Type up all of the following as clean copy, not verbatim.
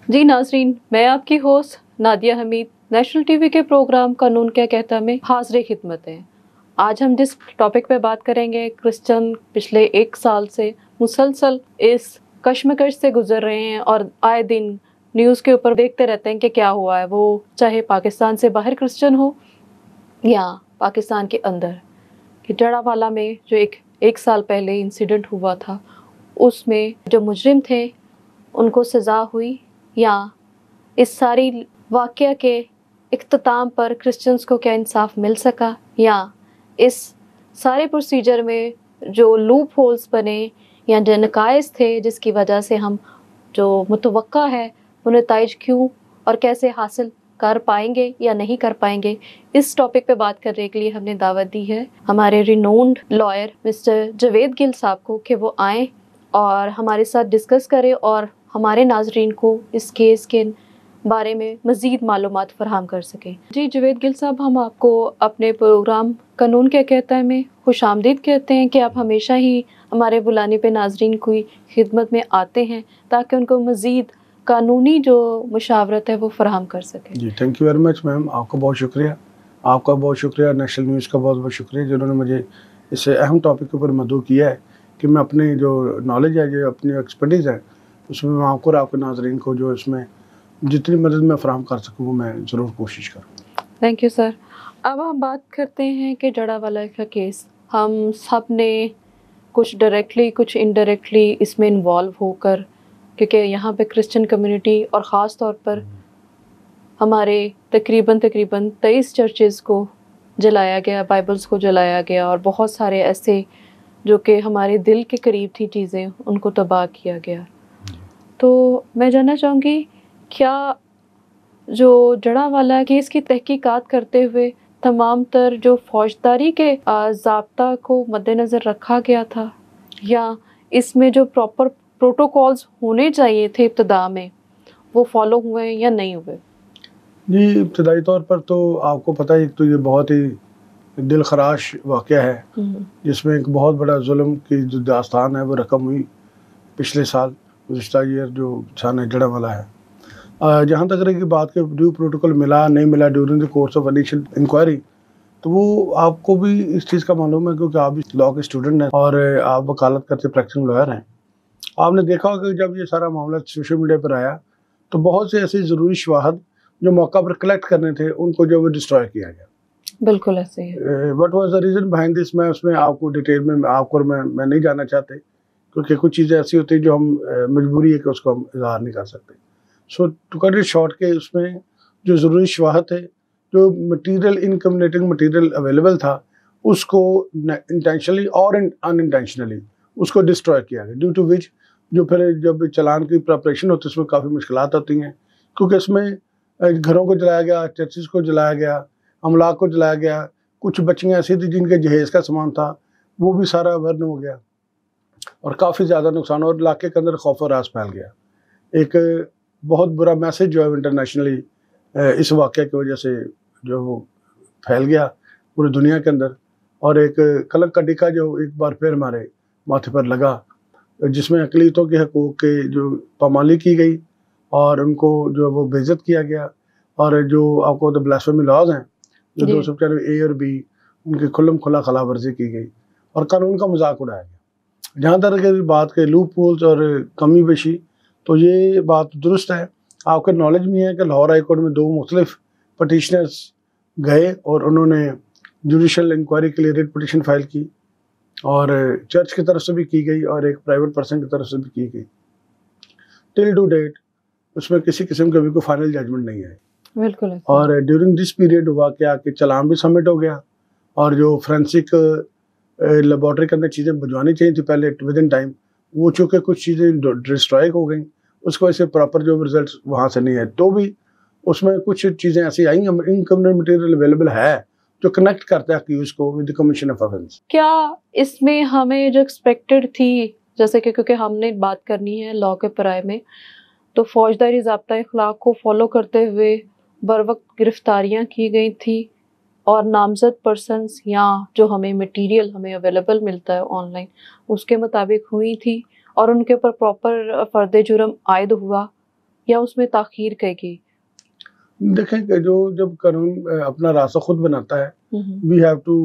जी नाजरीन, मैं आपकी host Nadia Hamid national TV के प्रोग्राम कानून क्या कहता में हाजिर खिदमत है। आज हम जिस टॉपिक पे बात करेंगे, क्रिश्चियन पिछले 1 साल से मुसलसल इस कश्मकश से गुजर रहे हैं और आए दिन न्यूज़ के ऊपर देखते रहते हैं कि क्या हुआ है, वो चाहे पाकिस्तान से बाहर क्रिश्चियन हो या पाकिस्तान के अंदर। कि जड़ावाला में जो एक साल पहले इंसिडेंट हुआ था, उसमें जो मुजरिम थे उनको सज़ा हुई, या इस सारी वाक़या के इख्तिताम पर क्रिश्चियंस को क्या इंसाफ मिल सका, या इस सारे प्रोसीजर में जो लूप होल्स बने या जो नकाइस थे जिसकी वजह से हम जो मुतवक्का है वो नताइज क्यों और कैसे हासिल कर पाएंगे या नहीं कर पाएंगे, इस टॉपिक पे बात करने के लिए हमने दावत दी है हमारे renowned lawyer mister Javed Gill sahab को कि वो आएँ और हमारे साथ डिस्कस करें और हमारे नाजरीन को इस केस के बारे में मज़ीद मालूमात फराहम कर सकें। जी जावेद गिल साहब, हम आपको अपने प्रोग्राम कानून क्या कहता है में खुशामदीद कहते हैं कि आप हमेशा ही हमारे बुलाने पे नाजरीन की खिदमत में आते हैं ताकि उनको मज़ीद कानूनी जो मुशावरत है वो फराहम कर सकें। जी, thank you very much ma'am. आपका बहुत शुक्रिया। आपका बहुत शुक्रिया, नेशनल न्यूज़ का बहुत बहुत शुक्रिया जिन्होंने मुझे इस अहम टॉपिक के ऊपर मदऊ किया है कि मैं अपनी जो नॉलेज है, जो अपनी एक्सपर्टीज़ है, उसमें मैं आपको और आपके नाज़रीन को जो इसमें जितनी मदद मैं फराहम कर सकूँ वो मैं ज़रूर कोशिश करूँ। Thank you sir. अब हम बात करते हैं कि जड़ावाला का केस, हम सब ने कुछ डायरेक्टली कुछ इनडायरेक्टली इसमें इन्वॉल्व होकर, क्योंकि यहाँ पे क्रिश्चियन कम्युनिटी और ख़ास तौर पर हमारे तकरीबन 23 चर्चेज़ को जलाया गया, बाइबल्स को जलाया गया और बहुत सारे ऐसे जो कि हमारे दिल के करीब थी चीज़ें, उनको तबाह किया गया। तो मैं जानना चाहूँगी, क्या जो जड़ावाला केस की तहकीकात करते हुए तमाम तर जो फौजदारी के ज़ाब्ता को मद्देनज़र रखा गया था, या इसमें जो प्रॉपर प्रोटोकॉल्स होने चाहिए थे इब्तिदा में वो फॉलो हुए या नहीं हुए? जी, इब्तदाई तौर पर तो आपको पता है, एक तो ये बहुत ही दिल खराश वाक़या है जिसमें एक बहुत बड़ा जुल्म की जो दास्तान है वो रकम हुई पिछले साल, गुज़िश्ता ईयर जो थाना जड़ावाला है। जहाँ तक रही बात के ड्यू प्रोटोकॉल मिला नहीं मिला during the course of initial inquiry, तो वो आपको भी इस चीज़ का मालूम है क्योंकि आप भी लॉ के स्टूडेंट हैं और आप वकालत करते प्रैक्टिसिंग लॉयर हैं। आपने देखा होगा कि जब ये सारा मामला सोशल मीडिया पर आया तो बहुत से ऐसे ज़रूरी शवाहद जो मौका पर कलेक्ट करने थे उनको जो वो डिस्ट्रॉय किया गया। बिल्कुल ऐसे ही है। What was the reason behind this, मैं उसमें आपको डिटेल में आपको और मैं नहीं जानना चाहते क्योंकि कुछ चीज़ें ऐसी होती हैं जो हम मजबूरी है कि उसको हम इज़हार नहीं कर सकते। So to cut it short के उसमें जो ज़रूरी शवाहद थे, जो मटीरियल इनकम्युनिकेटिंग मटीरियल अवेलेबल था, उसको इंटेंशनली और अनइंटेंशनली उसको डिस्ट्रॉय किया गया, ड्यू टू विच जो फिर जब चालान की प्रिपरेशन होती है उसमें काफ़ी मुश्किलात होती हैं क्योंकि इसमें घरों को जलाया गया, चर्चेज़ को जलाया गया, अमलाक को जलाया गया, कुछ बच्चियाँ ऐसी थी जिनके जहेज़ का सामान था वो भी सारा बर्न हो गया और काफ़ी ज़्यादा नुकसान और इलाके के अंदर खौफ और रास फैल गया। एक बहुत बुरा मैसेज जो है इंटरनेशनली इस वाक़या की वजह से जो वो फैल गया पूरी दुनिया के अंदर, और एक कलंक का टिक्का जो एक बार फिर हमारे माथे पर लगा, जिसमें अक़लियतों के हकूक़ के जो पामाली की गई और उनको जो वो बेइज्जत किया गया, और जो आपको द ब्लास्फेमी लॉज़ हैं जो 295 ए और बी उनकी खुल्लम खुला खिलाफवर्जी की गई और कानून का मजाक उड़ाया गया। जहाँ तक की बात के लूप होल्स और कमी बेशी, तो ये बात दुरुस्त है। आपके नॉलेज में है कि लाहौर हाई कोर्ट में 2 मुख्तलिफ पटिशनर्स गए और उन्होंने जुडिशल इंक्वायरी के लिए रिट पिटिशन फाइल की और चर्च की तरफ से भी की गई और एक प्राइवेट पर्सन की तरफ से भी की गई। टिल टू डेट उसमें किसी किस्म की अभी कोई फाइनल जजमेंट नहीं है। बिल्कुल। और ड्यूरिंग दिस पीरियड हुआ क्या कि चालान भी सबमिट हो गया और जो फोरेंसिक लेबॉर्ट्री के अंदर चीज़ें भिजवानी चाहिए थी पहले विद इन टाइम, वो चूँकि कुछ चीज़ें डिस्ट्रॉय हो गई, उसकी वजह से प्रॉपर जो रिजल्ट वहाँ से नहीं है। तो भी उसमें कुछ चीज़ें ऐसी आई, इनकम्युनिकेटिंग मटेरियल अवेलेबल है जो कनेक्ट करता है अक्यूज़ को with the commission of offence. क्या इसमें हमें जो एक्सपेक्टेड थी, जैसे कि क्योंकि हमने बात करनी है लॉ के पराये में, तो फौजदारी ज़ाब्ता इखलाक को फॉलो करते हुए बर वक्त गिरफ्तारियाँ की गई थी और नामजद पर्सन्स या जो हमें मटेरियल हमें अवेलेबल मिलता है ऑनलाइन उसके मुताबिक हुई थी और उनके ऊपर प्रॉपर फ़र्द जुर्म आयद हुआ या उसमें ताख़ीर करेगी? देखें कि जो जब कानून अपना रास्ता खुद बनाता है, we have to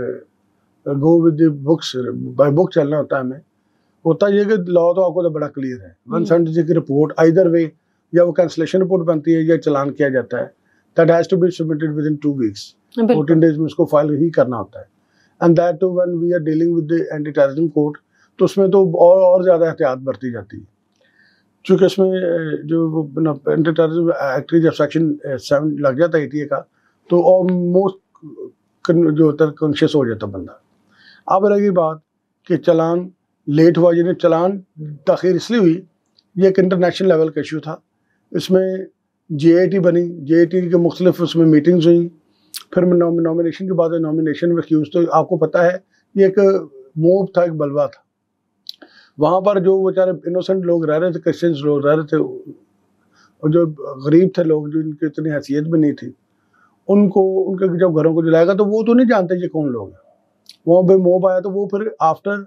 go with the books, by book चलना होता है हमें। होता ये कि लॉ तो आपको तो बड़ा क्लियर है, 170 की रिपोर्ट आइदर वे, या वो कैंसलेशन रिपोर्ट बनती है या चलान किया जाता है, that has to be submitted within 2 weeks, 14 days में उसको फाइल ही करना होता है। And that too when we are dealing with the anti terrorism court, तो उसमें तो और ज़्यादा एहतियात बरती जाती है, चूँकि इसमें जो एंटी टेररिज्म एक्ट जब सेक्शन 7 लग जाता है ATA का, तो ऑलमोस्ट जो होता है कॉन्शियस हो जाता बंदा। अब रही बात कि चलान लेट हुआ, यानी चलान ताख़ीर इसलिए हुई, ये एक इंटरनेशनल लेवल का इशू था। इसमें JIT बनी, JIT के मुख्तलिफ उसमें मीटिंग्स हुई, फिर नॉमिनेशन के बाद नॉमिनेशन में क्यूज, तो आपको पता है ये एक मोब था, एक बलवा था। वहाँ पर जो बेचारे इनोसेंट लोग रह रहे थे, क्रिश्चियंस लोग रह रहे थे, और जो गरीब थे लोग, जो इनकी इतनी हैसियत भी नहीं थी, उनको उनके जब घरों को जलाएगा तो वो तो नहीं जानते ये कौन लोग हैं। वहाँ पे मोब आया, तो वो फिर आफ्टर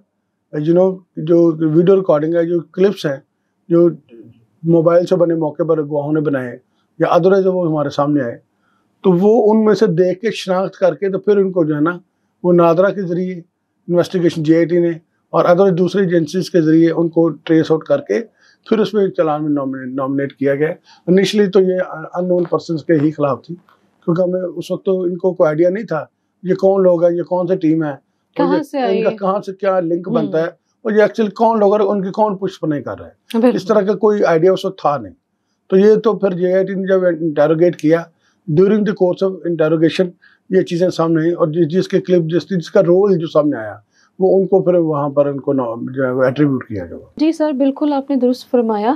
जो वीडियो रिकॉर्डिंग है, जो क्लिप्स हैं, जो मोबाइल से बने मौके पर गवाहों ने बनाए या अदरवाइज वो हमारे सामने आए, तो वो उनमें से देख के शनाख्त करके, तो फिर उनको जो है ना, वो नादरा के ज़रिए इन्वेस्टिगेशन JIT ने और अदर दूसरी एजेंसीज के ज़रिए उनको ट्रेस आउट करके फिर उसमें चलान में नॉमिनेट किया गया। इनिशियली तो ये अननोन पर्सनस के ही खिलाफ थी, क्योंकि हमें उस वक्त तो इनको कोई आइडिया नहीं था ये कौन लोग हैं, ये कौन सी टीम है, इनका कहाँ से क्या लिंक बनता है, और ये एक्चुअली कौन लोग हैं, उनकी कौन पुष्प नहीं कर रहा है, इस तरह का कोई आइडिया उस वक्त था नहीं। तो ये तो फिर JIT ने जब इंटेरोगेट किया, during the course of interrogation ये चीज़ें सामने आई, और जिसके क्लिप जिसका रोल जो सामने आया, वो उनको फिर वहाँ पर उनको जो एट्रीब्यूट किया गया। जी सर, बिल्कुल आपने दुरुस्त फरमाया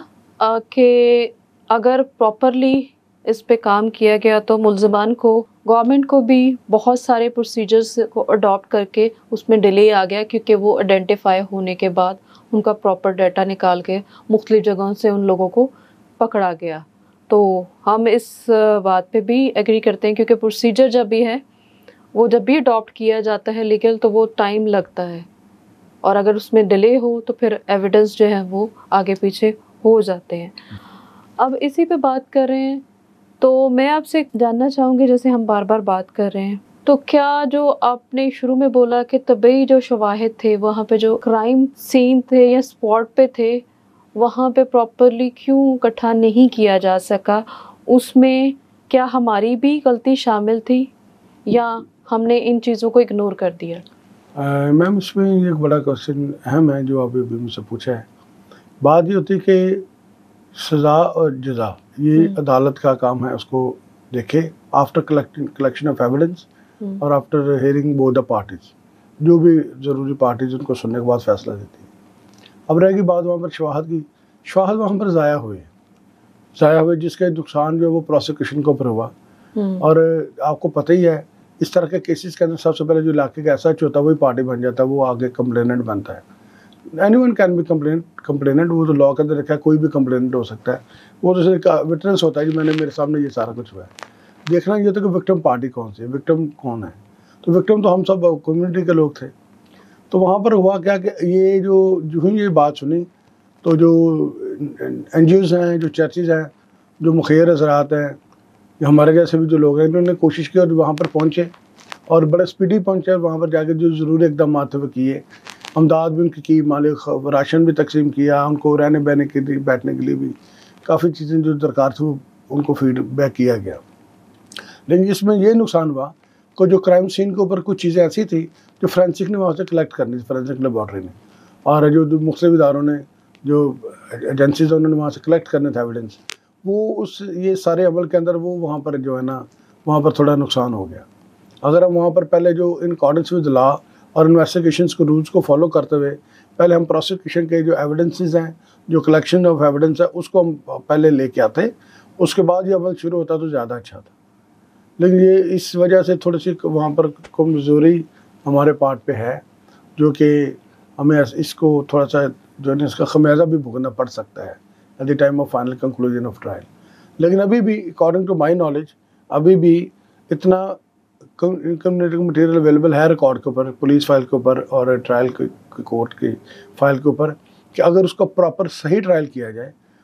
कि अगर प्रॉपरली इस पे काम किया गया तो मुल्ज़िमान को, गवर्नमेंट को भी बहुत सारे प्रोसीजर्स को अडॉप्ट करके उसमें डिले आ गया, क्योंकि वो आइडेंटिफाई होने के बाद उनका प्रॉपर डाटा निकाल के मुख्तलिफ जगहों से उन लोगों को पकड़ा गया। तो हम इस बात पे भी एग्री करते हैं, क्योंकि प्रोसीजर जब भी है, वो जब भी अडॉप्ट किया जाता है लीगल, तो वो टाइम लगता है, और अगर उसमें डिले हो तो फिर एविडेंस जो है वो आगे पीछे हो जाते हैं। अब इसी पे बात कर रहे हैं, तो मैं आपसे जानना चाहूँगी, जैसे हम बार बार बात कर रहे हैं, तो क्या जो आपने शुरू में बोला कि तबई जो शवाहिद थे, वहाँ पे जो क्राइम सीन थे या स्पॉट पे थे, वहाँ पे प्रॉपरली क्यों इकट्ठा नहीं किया जा सका, उसमें क्या हमारी भी गलती शामिल थी या हमने इन चीज़ों को इग्नोर कर दिया? मैम, इसमें एक बड़ा क्वेश्चन अहम है जो अभी मुझसे पूछा है। बात ये होती है कि सज़ा और जज़ा ये अदालत का काम है, उसको देखे आफ्टर कलेक्शन ऑफ एविडेंस और after hearing both the parties, जो भी ज़रूरी पार्टीज उनको सुनने के बाद फैसला देती है। अब रहेगी बात वहाँ पर शवाहद की। शवाहद वहाँ पर ज़ाया हुए जिसके नुकसान जो है वो प्रोसिक्यूशन के ऊपर हुआ। और आपको पता ही है, इस तरह के केसेस के अंदर सबसे पहले जो इलाके का एसएच होता है वही पार्टी बन जाता है, वो आगे कंप्लेनेंट बनता है। एनीवन कैन बी कंप्लेनेंट, वो तो लॉ के अंदर रखा है, कोई भी कंप्लेनेंट हो सकता है। वो तो विटनेस होता है कि मैंने, मेरे सामने ये सारा कुछ हुआ है। देखना ये होता है कि विक्टिम पार्टी कौन सी है, विक्टिम कौन है। तो विक्टिम तो हम सब कम्युनिटी के लोग थे। तो वहाँ पर हुआ क्या कि ये जो ही ये बात सुनी, तो जो NGOs हैं, जो चर्चेज़ हैं, जो मुखिर हज़रात हैं, हमारे जैसे भी जो लोग हैं, इन्होंने कोशिश की और वहाँ पर पहुँचे और बड़े स्पीडी पहुँचे और वहाँ पर जाके जो ज़रूरी इक़दाम थे वो किए। अमदाद भी उनकी की, मालिक राशन भी तकसीम किया, उनको रहने बहने के लिए, बैठने के लिए भी काफ़ी चीज़ें जो दरकार थी उनको फीडबैक किया गया। लेकिन इसमें ये नुकसान हुआ कि जो क्राइम सीन के ऊपर कुछ चीज़ें ऐसी थी जो फ्रेंसिक ने वहाँ से कलेक्ट करनी थी, फ्रेंसिक लेबॉर्ट्री ने, और जो मुख्तलिफ इदारों ने, जो एजेंसीज उन्होंने वहाँ से कलेक्ट करने थे एविडेंस, वो ये सारे अमल के अंदर वो वहाँ पर जो है ना, वहाँ पर थोड़ा नुकसान हो गया। अगर हम वहाँ पर पहले जो इन अकॉर्डेंस विद लॉ और इन्वेस्टिगेशंस को रूल्स को फॉलो करते हुए पहले हम प्रोसिक्यूशन के जो एविडेंसेस हैं, जो कलेक्शन ऑफ एविडेंस है, उसको हम पहले लेके आते, उसके बाद ये अमल शुरू होता तो ज़्यादा अच्छा था। लेकिन ये इस वजह से थोड़ी सी वहाँ पर कमज़ोरी हमारे पार्ट पे है, जो कि हमें इसको थोड़ा सा जो है इसका खमियाजा भी भुगतना पड़ सकता है at the time of final conclusion of trial. लेकिन अभी भी अकॉर्डिंग टू माई नॉलेज अभी भी इतना इनकम्युनिकेटिंग मटेरियल अवेलेबल है रिकॉर्ड के ऊपर, पुलिस फाइल के ऊपर और ट्रायल के कोर्ट की फाइल के ऊपर, कि अगर उसका प्रॉपर सही ट्रायल किया जाए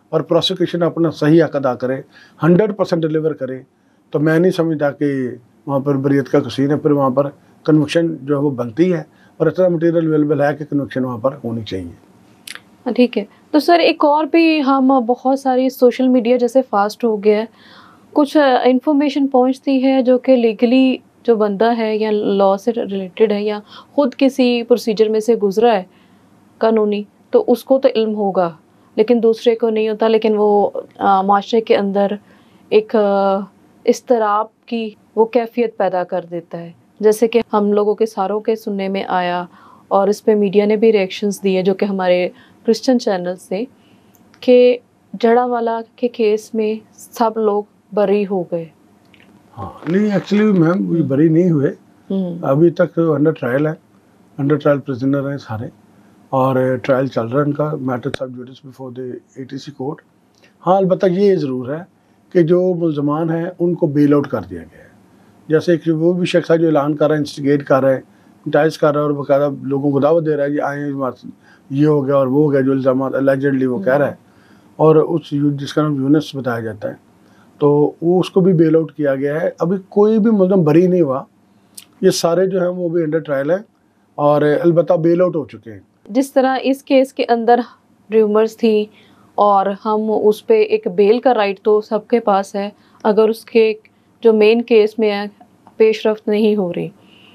और प्रोसिक्यूशन अपना सही हक अदा करे, 100% डिलीवर करे, तो मैं नहीं समझता कि वहाँ पर बरीयत का कसीन है। फिर वहाँ पर कन्विक्शन जो है वो बनती है और इतना मटेरियल अवेलेबल है कि कन्विक्शन वहाँ पर होनी चाहिए। ठीक है। तो सर एक और भी, हम बहुत सारी सोशल मीडिया जैसे फास्ट हो गया है, कुछ इंफॉर्मेशन पहुंचती है जो कि लीगली जो बंदा है या लॉ से रिलेटेड है या खुद किसी प्रोसीजर में से गुजरा है कानूनी, तो उसको तो इल्म होगा लेकिन दूसरे को नहीं होता, लेकिन वो माशरे के अंदर एक इस्तराब की वो कैफियत पैदा कर देता है। जैसे कि हम लोगों के सारों के सुनने में आया और इस पे मीडिया ने भी रिएक्शंस दिए जो कि हमारे क्रिश्चियन चैनल से, कि जड़ावाला के केस में सब लोग बरी हो गए। हाँ नहीं, एक्चुअली मैम ये बरी नहीं हुए, अभी तक अंडर ट्रायल है, अंडर ट्रायल प्रिजनर हैं सारे, और ट्रायल चल रहा है उनका, matter sub judice before the ATC court. हाँ अलबत्ता ये ज़रूर है कि जो मुल्ज़मान हैं उनको बेल आउट कर दिया गया है। जैसे कि वो भी शख्स है जो ऐलान कर रहा है, इंस्टिगेट कर रहा है, इंटाइज कर रहा है और बाकायदा लोगों को दावत दे रहा है, ये आए ये हो गया और वो हो गया, जो इल्ज़ाम एलिजेडली वो कह रहा है, और उस जिसका नाम यूनुस बताया जाता है, तो वो उसको भी बेल आउट किया गया है। अभी कोई भी मुल्ज़म बरी नहीं हुआ, ये सारे जो हैं वो भी अंडर ट्रायल हैं और अलबत्ता बेल आउट हो चुके हैं। जिस तरह इस केस के अंदर र्यूमर्स थी और हम उस पे एक बेल का राइट तो सबके पास है, अगर उसके जो मेन केस में है पेशरफ्त नहीं हो रही,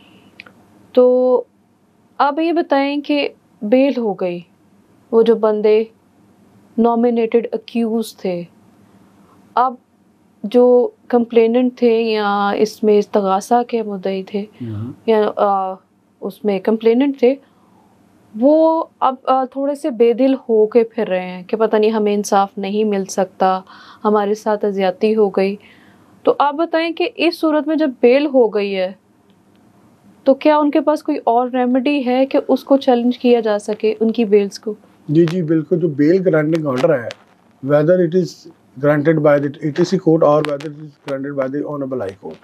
तो आप ये बताएं कि बेल हो गई, वो जो बंदे नॉमिनेटेड अक्यूज थे, अब जो कंप्लेनेंट थे या इसमें इस्तगासा के मुद्दई थे या उसमें कंप्लेनेंट थे, वो अब थोड़े से बेदिल हो के फिर रहे हैं कि पता नहीं हमें इंसाफ नहीं मिल सकता, हमारे साथ अज्यादती हो गई। तो आप बताएं कि इस सूरत में जब बेल हो गई है तो क्या उनके पास कोई और रेमेडी है कि उसको चैलेंज किया जा सके उनकी बेल्स को? जी जी बिल्कुल, जो बेल ग्रांटिंग ऑर्डर है, whether it is granted by the ATC court और whether it is granted by the honourable high court,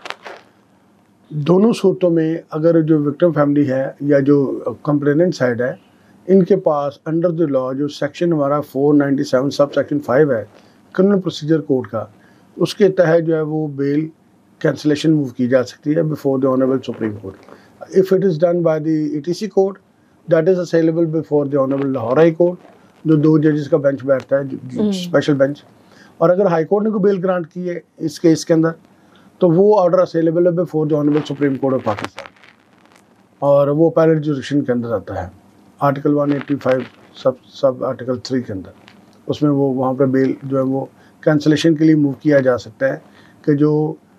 दोनों सूरतों में अगर जो विक्टिम फैमिली है या जो कंप्लेनेंट साइड है, इनके पास अंडर द लॉ जो सेक्शन हमारा 497 सब सेक्शन 5 है क्रिमिनल प्रोसीजर कोड का, उसके तहत जो है वो बेल कैंसिलेशन मूव की जा सकती है before the honourable supreme court. If it is done by the ATC court, that is appealable before the honourable Lahore high court, जो 2 जजेस का बेंच बैठता है, स्पेशल बेंच। और अगर हाई कोर्ट ने कोई बेल ग्रांट की है इस केस के अंदर, तो वो ऑर्डर असेलेबल है before the honourable supreme court of Pakistan, और वो पैरेलल जुरिडिक्शन के अंदर आता है, आर्टिकल 185 सब आर्टिकल 3 के अंदर। उसमें वो वहाँ पर बेल जो है वो कैंसिलेशन के लिए मूव किया जा सकता है कि जो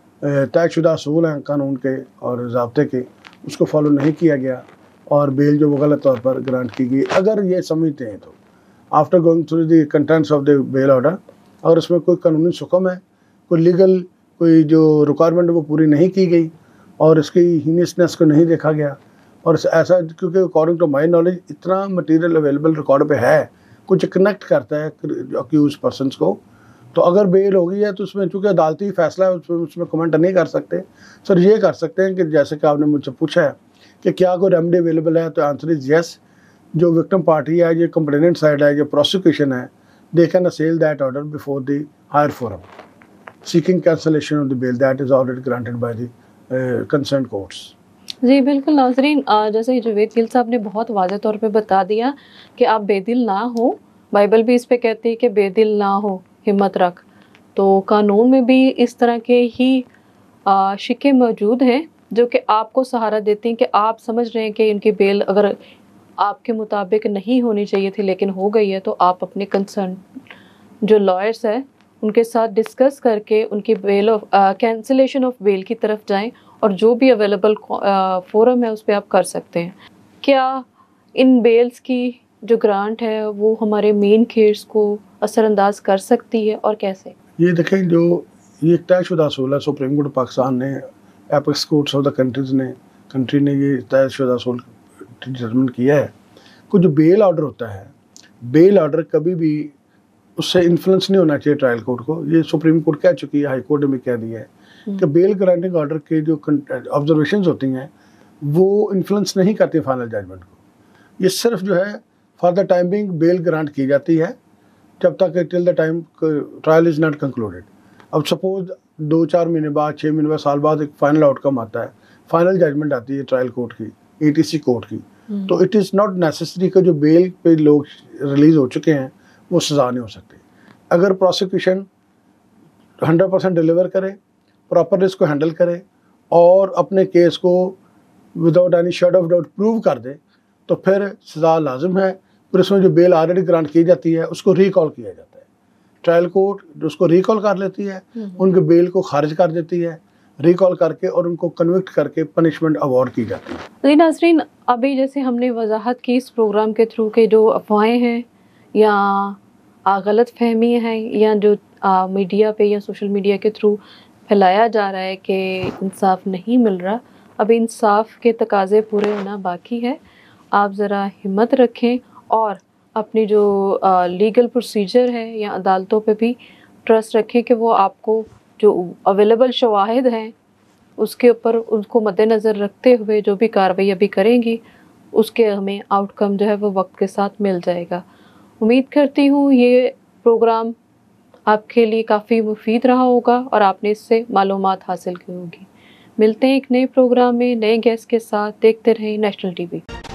तयशुदा असूल हैं कानून के और ज़ाब्ते के, उसको फॉलो नहीं किया गया और बेल जो वो गलत तौर पर ग्रांट की गई। अगर ये समझते हैं तो after going through the contents of the bail order, अगर उसमें कोई कानूनी सुकम है, कोई लीगल कोई जो रिक्वायरमेंट वो पूरी नहीं की गई और इसकी हीनियसनेस को नहीं देखा गया, और ऐसा क्योंकि अकॉर्डिंग टू माई नॉलेज इतना मटेरियल अवेलेबल रिकॉर्ड पे है, कुछ कनेक्ट करता है अक्यूज पर्सनस को, तो अगर बेल हो गई है तो उसमें चूँकि अदालती फैसला है उसमें कमेंट नहीं कर सकते। सर ये कर सकते हैं कि जैसे कि आपने मुझसे पूछा है कि क्या कोई रेमेडी अवेलेबल है, तो आंसर इज़ येस। जो विक्टिम पार्टी है, जो कंप्लेनेंट साइड है, जो प्रोसिक्यूशन है, they can assail that order before the higher forum, seeking cancellation of the bail that is already granted by the concerned courts. जी बिल्कुल नाज़रीन, जैसे जवेद गिल साहब ने बहुत वाज़े तौर पे बता दिया कि आप बेदिल ना हो, बाइबल भी इस पे कहती है कि बेदिल ना हो, हिम्मत रख। तो कानून में भी इस तरह के ही शिक्के मौजूद हैं जो कि आपको सहारा देती हैं कि आप समझ रहे हैं कि इनकी बेल अगर आपके मुताबिक नहीं होनी चाहिए थी लेकिन हो गई है, तो आप अपने कंसर्न जो लॉयर्स हैं उनके साथ डिस्कस करके उनकी bail of cancellation of bail की तरफ जाएं और जो भी अवेलेबल फोरम है उस पर आप कर सकते हैं। क्या इन बेल्स की जो ग्रांट है वो हमारे मेन केस को असरअंदाज कर सकती है और कैसे? ये देखें, जो ये तयशुदा असूल है, सुप्रीम कोर्ट पाकिस्तान ने, apex courts of the country ने ये तयशुदा असूल डिटरमिन किया है। कुछ जो बेल ऑर्डर होता है, बेल ऑर्डर कभी भी उससे इन्फ्लुएंस नहीं होना चाहिए ट्रायल कोर्ट को। ये सुप्रीम कोर्ट कह चुकी है, हाई कोर्ट ने भी कह दिया है कि बेल ग्रांटिंग ऑर्डर के जो ऑब्जर्वेशंस होती हैं वो इन्फ्लुएंस नहीं करती फाइनल जजमेंट को। ये सिर्फ जो है for the time being bail grant की जाती है, जब तक till the time trial is not concluded. अब सपोज 2-4 महीने बाद, 6 महीने बाद, साल बाद एक फाइनल आउटकम आता है, फाइनल जजमेंट आती है ट्रायल कोर्ट की, ATC कोर्ट की, तो इट इज़ नॉट नेसेसरी कि जो बेल पे लोग रिलीज़ हो चुके हैं वो सज़ा नहीं हो सकती। अगर प्रोसिक्यूशन 100% डिलीवर करे, प्रॉपर इसको हैंडल करे और अपने केस को without any shade of doubt prove कर दे, तो फिर सज़ा लाजिम है। फिर उसमें जो बेल ऑलरेडी ग्रांट की जाती है उसको रिकॉल किया जाता है। ट्रायल कोर्ट उसको रिकॉल कर लेती है, उनके बेल को खारिज कर देती है, रिकॉल करके और उनको कन्विक्ट करके पनिशमेंट अवार्ड की जाती है। तो नाज़रीन, अभी जैसे हमने वजाहत की इस प्रोग्राम के थ्रू के जो अफवाहें हैं या गलत फहमी है या जो मीडिया पे या सोशल मीडिया के थ्रू फैलाया जा रहा है कि इंसाफ नहीं मिल रहा, अभी इंसाफ के तकाजे पूरे होना बाकी है। आप ज़रा हिम्मत रखें और अपनी जो लीगल प्रोसीजर है या अदालतों पे भी ट्रस्ट रखें कि वो आपको जो अवेलेबल शवाहिद हैं उसके ऊपर उनको मद्देनज़र रखते हुए जो भी कार्रवाई अभी करेंगी उसके हमें आउटकम जो है वो वक्त के साथ मिल जाएगा। उम्मीद करती हूँ ये प्रोग्राम आपके लिए काफ़ी मुफीद रहा होगा और आपने इससे मालूमात हासिल की होगी। मिलते हैं एक नए प्रोग्राम में नए गेस्ट के साथ। देखते रहें नेशनल टीवी।